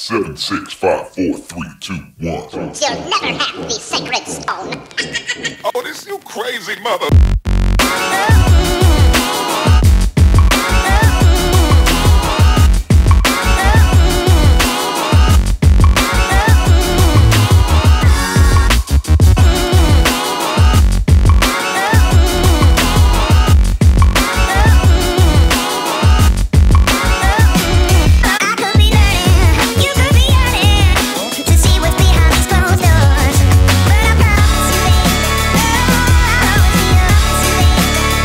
7, 6, 5, 4, 3, 2, 1. You'll never have the sacred stone. Oh, this you crazy mother.